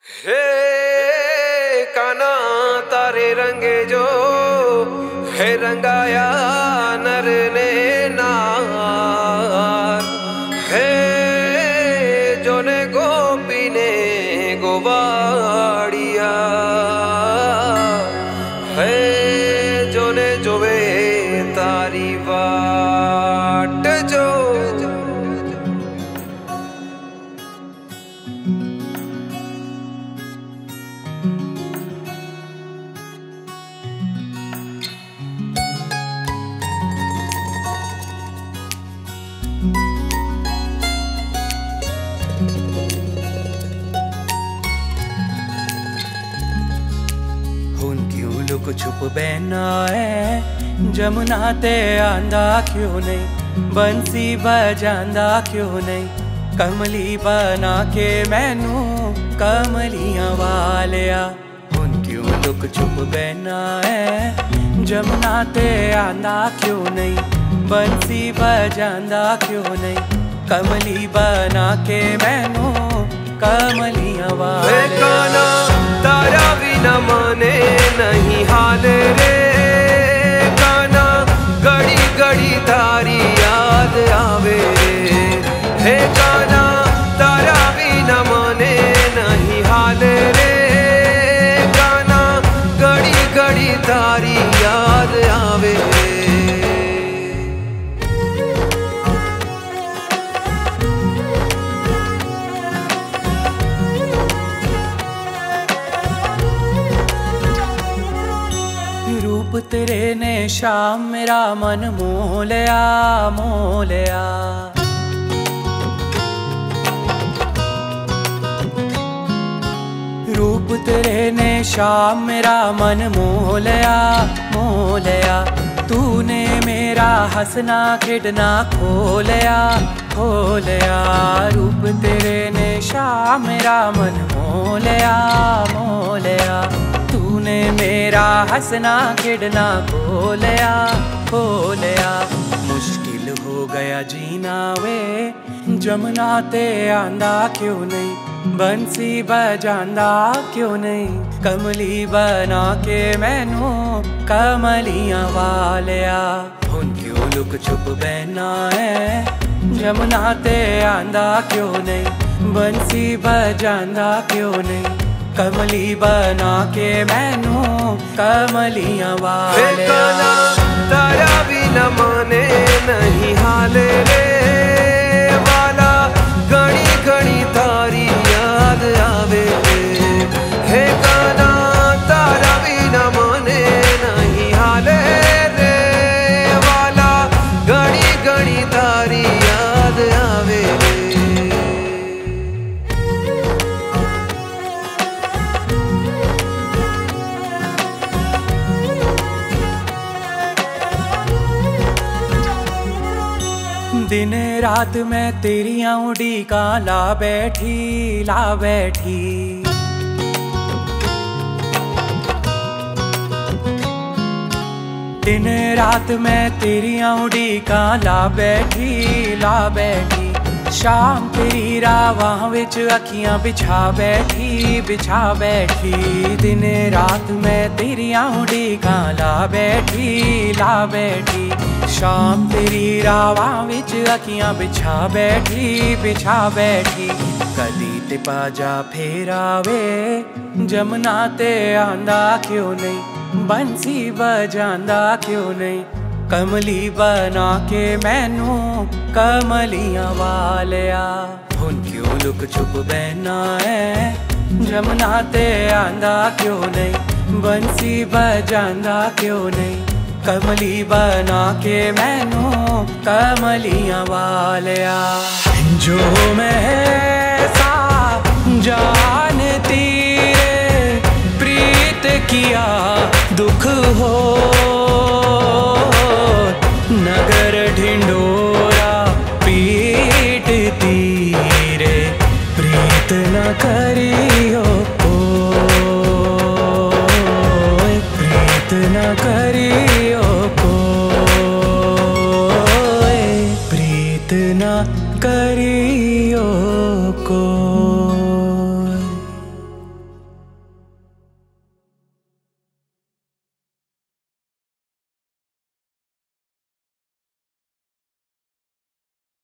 हे काना तारे रंगे जो है रंगाया नर ने नार है जो ने गोपी ने गोवाड़िया है जो ने जोवे तारी वाट जो लुक छुप बहना है जमुना ते आंदा क्यों नहीं, बंसी बजांदा क्यों नहीं, कमली बना के मैनू कमलियां वालिया। हुन क्यों लुक छुप बहना है जमुना ते आंदा क्यों नहीं, बंसी बजांदा क्यों नहीं, कमली बना के मैनू कमलियां वालिया। तारा भी न माने नहीं हाल रे काना, घड़ी घड़ी तारी याद आवे हे काना, तारा भी न माने नहीं हाल रे काना, घड़ी घड़ी तारी याद आवे। रूप तेरे ने शाम मेरा मन मोह लिया मोह लिया। रूप तेरे ने शाम मेरा मन मोह लिया मोह लिया, तूने मेरा हंसना खेडना खो लिया खो लिया। रूप तेरे ने शाम मेरा मन मोह लिया मोह लिया, तूने मेरा हंसना खिड़ना खो लिया खो लिया। मुश्किल हो गया जीना वे जमुना ते आंदा क्यों नहीं, बंसी बजांदा क्यों नहीं, कमली बना के मैनू कमलियां वालिया। हुन क्यों लुक छुप बहना है जमुना ते आंदा क्यों नहीं, बंसी बजांदा क्यों नहीं, कमली बना के मैनू कमलियां वालिया। तारा भी न माने नहीं हाल रे वाला, घड़ी घड़ी तारी याद आवे हे काना, तारा भी न माने नहीं हाल रे वाला, घड़ी घड़ी तारी याद आवे। दिन रात मैं तेरियां उड़ीका ला बैठी ला बैठी। दिन रात मैं तेरियां उड़ीका ला बैठी ला बैठी, शाम तेरी रावां विच अखियां बिछा बैठी बिछा बैठी। दिन रात मैं तेरियां उड़ीका ला बैठी ला बैठी, शाम तेरी रावां विच अखियां बिछा बैठी बिछा बैठी। कदी ते पाजा फेरावे जमुना ते आंदा क्यों नहीं, बंसी बजांदा क्यों नहीं, कमली बना के मैनू कमलियां वालिया। हुन क्यों लुक छुप बहना है जमुना ते आंदा क्यों नहीं, बंसी बजांदा क्यों नहीं, कमली बना के मैनू कमलियां वालिया। जो मैं सा जानती प्रीत किया दुख हो, नगर ढिंडोरा पीटती रे, प्रीत न करियो प्रीत न करियो प्रीत न करियो।